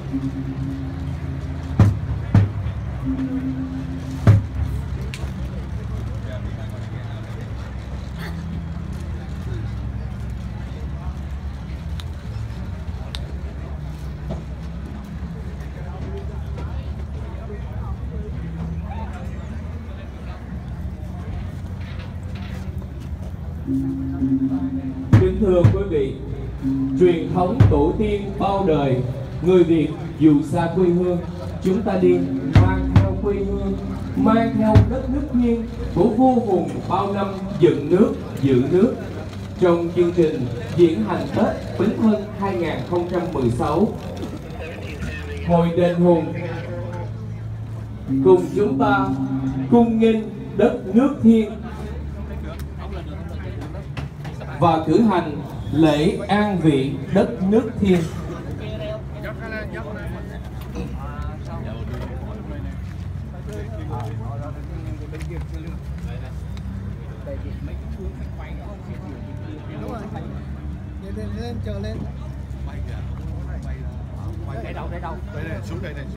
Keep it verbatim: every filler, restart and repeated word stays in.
Kính thưa quý vị, truyền thống tổ tiên bao đời, người Việt dù xa quê hương, chúng ta đi mang theo quê hương, mang theo đất nước thiêng của vua hùng bao năm dựng nước, giữ nước. Trong chương trình diễn hành Tết Bính Thân hai không một sáu, Hội Đền Hùng cùng chúng ta cung nghênh đất nước thiêng và cử hành lễ an vị đất nước thiêng. Lên chờ lên. Để đâu để đâu? Đây này, xuống đây này.